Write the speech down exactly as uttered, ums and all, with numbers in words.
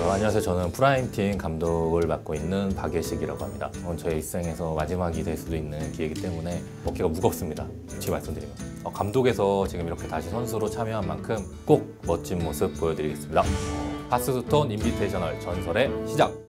어, 안녕하세요. 저는 프라임팀 감독을 맡고 있는 박예식이라고 합니다. 오늘 저의 일생에서 마지막이 될 수도 있는 기회이기 때문에 어깨가 무겁습니다. 솔직히 말씀드리면. 어, 감독에서 지금 이렇게 다시 선수로 참여한 만큼 꼭 멋진 모습 보여드리겠습니다. 하스스톤 인비테이셔널 전설의 시작!